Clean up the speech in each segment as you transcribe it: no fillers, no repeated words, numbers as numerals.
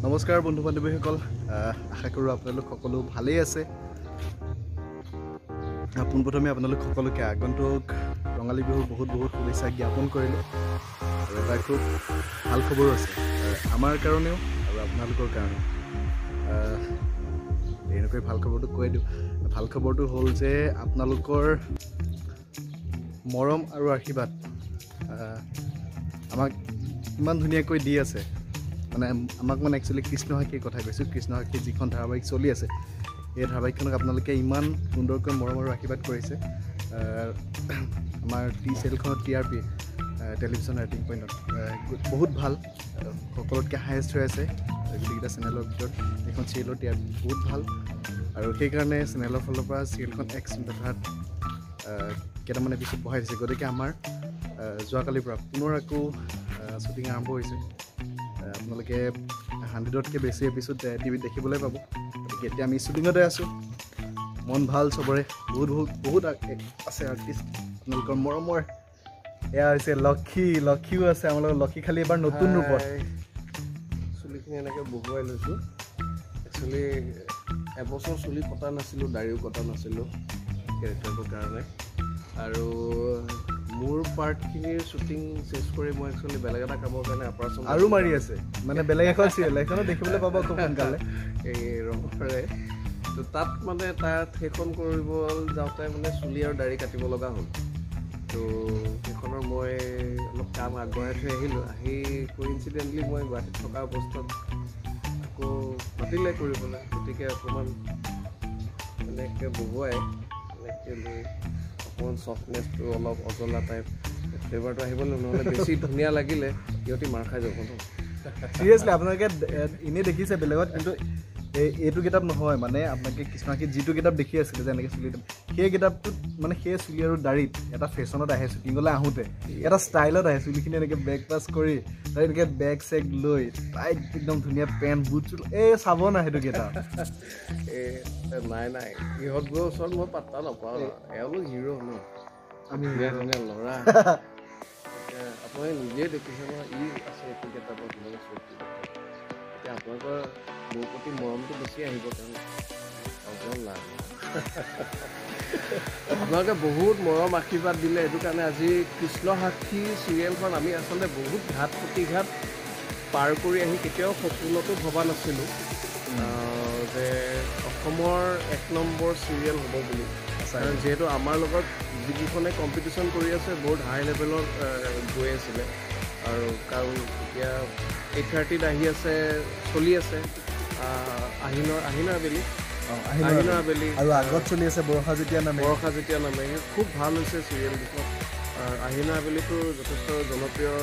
নমস্কাৰ বন্ধু বান্ধৱীসকল আশা কৰোঁ আপোনালোক সকলো ভালেই আছে পোনপ্ৰথমে আপোনালোক সকলোকে আগন্তুক ৰঙালী বিহুৰ বহুত শুভেচ্ছা জ্ঞাপন কৰিলোঁ আৰু এটা খুব ভাল খবৰ আছে আমাৰ কাৰণেও আৰু আপোনালোকৰ কাৰণেও এনেকৈ ভাল খবৰটো কৈ দিওঁ ভাল খবৰটো হ'ল যে আপোনালোকৰ মৰম আৰু আশীৰ্বাদ আমাক ইমান ধুনীয়াকৈ দি আছে মানে আমাক মানে একচুৱেলি কৃষ্ণসাক্ষীৰ কথা কৈছোঁ কৃষ্ণসাক্ষী যিখন ধাৰাবাহিক চলি আছে এই ধাৰাবাহিকখনক আপোনালোকে ইমান সুন্দৰকৈ মৰম আৰু আশীৰ্বাদ কৰিছে আমাৰ চেনেলখনত TRP টেলিভিশ্যন ৰেটিং পইণ্টত বহুত ভাল সকলোতকৈ হায়েষ্ট হৈ আছে গোটেইকেইটা চেনেলৰ ভিতৰত এইখন চিৰিয়েলৰ TRP বহুত ভাল আৰু সেইকাৰণে চেনেলৰ ফালৰ পৰা চিৰিয়েলখন তথাৎ কেইটামান এপিছ'ড বঢ়াই দিছে গতিকে আমাৰ যোৱাকালিৰ পৰা পুনৰ আকৌ শ্বুটিং আৰম্ভ হৈছে আপোনালোকে 100তকৈ বেছি এপিছ'ড টিভিত দেখিবলৈ পাব গতিকে এতিয়া আমি শ্বুটিঙতে আছোঁ মন ভাল চবৰে বহুত আছে আৰ্টিষ্ট আপোনালোকৰ মৰমৰ এয়া হৈছে লক্ষীও আছে আমাৰ লগত লক্ষী খালি এবাৰ নতুন ৰূপত চুলিখিনি এনেকৈ বহুৱাই লৈছোঁ একচুৱেলি এবছৰ চুলি কটা নাছিলোঁ দাড়িও কটা নাছিলোঁ কেৰেক্টাৰটোৰ কাৰণে আৰু মোৰ পাৰ্টখিনিৰ শ্বুটিং চেছ কৰি মই একচুৱেলি বেলেগ এটা কামৰ কাৰণে অপাৰেশ্যন আৰু মাৰি আছে মানে বেলেগ এখন চিৰিয়েল এখনো দেখিবলৈ পাব খুব সোনকালে এই ৰঙৰে তো তাত মানে তাত সেইখন কৰিব যাওঁতে মানে চুলি আৰু দাড়ি কাটিব লগা হ'ল তো সেইখনৰ মই অলপ কাম আগবঢ়াই থৈ আহিলোঁ আহি কোইনচিডেণ্টলি মই গুৱাহাটীত থকা অৱস্থাত আকৌ মাতিলে কৰিবলৈ গতিকে অকণমান এনেকৈ বহুৱাই এনেকৈ লৈ অকণমান চফ্টনেছটো অলপ অজলা টাইপ ফ্লেভাৰটো আহিবলৈ নহ'লে বেছি ধুনীয়া লাগিলে সিহঁতি মাৰ খাই যাব ন চিৰিয়াছলি আপোনালোকে এনেই দেখিছে বেলেগত কিন্তু এইটো কিতাপ নহয় মানে আপোনালোকে কৃষ্ণসাক্ষীত যিটো কিতাপ দেখি আছিলে যে এনেকৈ চুলি সেই কিতাপটোত মানে সেই চুলি আৰু দাড়িত এটা ফেশ্বনত আহে শ্বুটিঙলৈ আহোঁতে এটা ষ্টাইলত আহে চুলিখিনি এনেকৈ ব্ৰেকফাষ্ট কৰি তাত এনেকৈ বেগ চেগ লৈ টাইট একদম ধুনীয়া পেণ্ট বুট চুট চাব না সেইটো কিতাপ নাই ইহঁতবোৰৰ ওচৰত মই পাত্তা নাপাওঁ এওঁলোক হিৰো ন আমি ধুনীয়া ল'ৰা আপুনি নিজে দেখিছে ন ই আছে এইটো কিতাপত ধুনীয়া চৰিত্ৰ এতিয়া আপোনালোকৰ মোৰ প্ৰতি মৰমটো বেছি আহিব কাৰণ আপোনালোকে বহুত মৰম আশীৰ্বাদ দিলে সেইটো কাৰণে আজি কৃষ্ণসাক্ষী চিৰিয়েলখন আমি আচলতে বহুত ঘাট প্ৰতিঘাত পাৰ কৰি আহি কেতিয়াও সপোনতো ভবা নাছিলোঁ যে অসমৰ 1 নম্বৰ চিৰিয়েল হ'ব বুলি কাৰণ যিহেতু আমাৰ লগত যিকেইখনে কম্পিটিশ্যন কৰি আছে বহুত হাই লেভেলত গৈ আছিলে আৰু কাৰণ এতিয়া 8:30ত আহি আছে চলি আছে আহিনৰ আবেলি আৰু আগত চলি আছে বৰষা যেতিয়া নামে খুব ভাল হৈছে চিৰিয়েলকেইখন আহিনৰ আবেলিটো যথেষ্ট জনপ্ৰিয়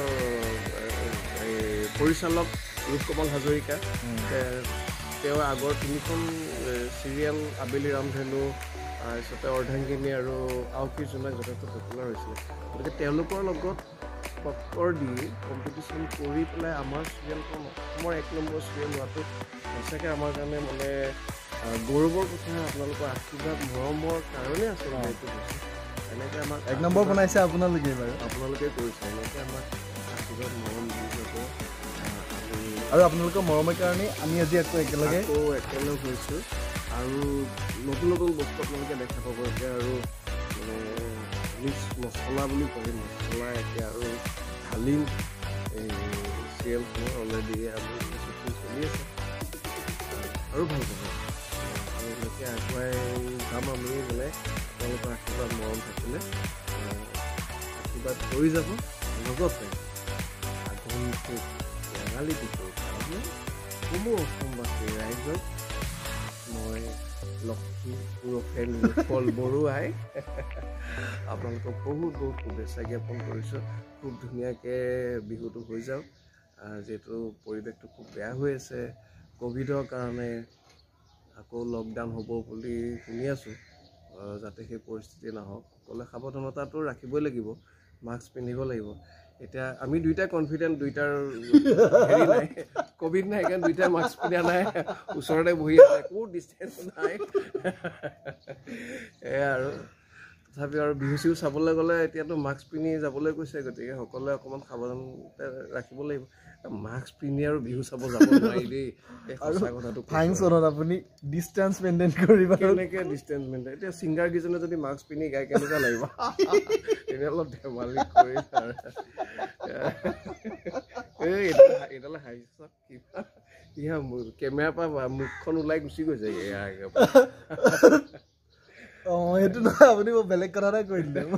পৰিচালক ৰূপকমল হাজৰিকা তেওঁ আগৰ 3খন চিৰিয়েল আবেলি ৰামধেনু তাৰপিছতে অৰ্ধাংগিনী আৰু আউকী জোনাক যথেষ্ট পপুলাৰ হৈছিলে গতিকে তেওঁলোকৰ লগত টক্কৰ দি কম্পিটিশ্যন কৰি পেলাই আমাৰ চিৰিয়েলখন অসমৰ 1 নম্বৰ চিৰিয়েল হোৱাটো সঁচাকৈ আমাৰ কাৰণে মানে গৌৰৱৰ কথা আপোনালোকৰ আশীৰ্বাদ মৰমৰ কাৰণে আচলতে এইটো হৈছে এনেকৈ আমাক 1 নম্বৰ বনাইছে আপোনালোকে বাৰু আপোনালোকে কৰিছে এনেকৈ আমাক আশীৰ্বাদ মৰম দি যাব আৰু আপোনালোকৰ মৰমৰ কাৰণে আমি আজি আকৌ একেলগ হৈছোঁ আৰু নতুন বস্তু আপোনালোকে দেখা পাব এতিয়া আৰু মিক্স মছলা বুলি কয় মছলা এতিয়া আৰু হালিম এই চিৰিয়েলখনৰ অলৰেডি আমি শ্বুটিং চলি আছে আৰু ভাল পাব আৰু এনেকৈ আগুৱাই যাম আমি বোলে আপোনালোকৰ আশীৰ্বাদ মৰম থাকিলে আশীৰ্বাদ কৰি যাব লগতে আগন্তুক ৰঙালী বিহুৰ কাৰণে কোনো অসমবাসী ৰাইজক মই লক্ষী পুৰুষে নিৰুপল বৰুৱাই আপোনালোকক বহুত শুভেচ্ছা জ্ঞাপন কৰিছোঁ খুব ধুনীয়াকৈ বিহুটো হৈ যাওক যিহেতু পৰিৱেশটো খুব বেয়া হৈ আছে ক'ভিডৰ কাৰণে আকৌ লকডাউন হ'ব বুলি শুনি আছোঁ যাতে সেই পৰিস্থিতি নাহক সকলোৱে সাৱধানতাটো ৰাখিবই লাগিব মাস্ক পিন্ধিব লাগিব এতিয়া আমি দুইটা কনফিডেণ্ট দুইটাৰ হেৰি নাই ক'ভিড নাই কাৰণ দুইটাই মাস্ক পিন্ধা নাই ওচৰতে বহি আছে একো ডিষ্টেঞ্চ নাই এয়া আৰু তথাপি আৰু বিহু চিহু চাবলৈ গ'লে এতিয়াতো মাস্ক পিন্ধি যাবলৈ কৈছে গতিকে সকলোৱে অকণমান সাৱধান ৰাখিব লাগিব মাস্ক পিন্ধি আৰু বিহু চাব যাব নোৱাৰি দেই এই সঁচা কথাটো ফাংচনত আপুনি ডিষ্টেঞ্চ মেইনটেইন কৰিব কেনেকৈ ডিষ্টেঞ্চ মেইনটেইন এতিয়া ছিংগাৰ কেইজনে যদি মাস্ক পিন্ধি গায় কেনেকুৱা লাগিব এনে অলপ ধেমালি কৰি এইডালে হাঁহিছ কিবা ইয়া কেমেৰাৰ পৰা মুখখন ওলাই গুচি গৈছে সেইটো নহয় আপুনি মই বেলেগ কথা এটা কৈ দিলে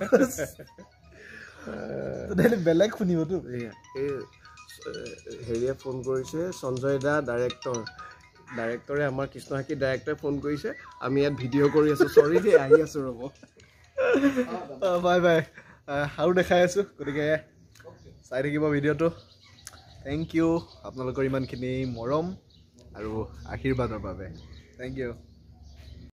বেলেগ শুনিবতো এই হেৰিয়ে ফোন কৰিছে সঞ্জয় দা ডাইৰেক্টৰে আমাৰ কৃষ্ণহাকী ডাইৰেক্টৰে ফোন কৰিছে আমি ইয়াত ভিডিঅ' কৰি আছোঁ চৰি দেই আহি আছোঁ ৰ'ব বাই বাই আৰু দেখাই আছোঁ গতিকে চাই থাকিব ভিডিঅ'টো থেংক ইউ আপোনালোকৰ ইমানখিনি মৰম আৰু আশীৰ্বাদৰ বাবে থেংক ইউ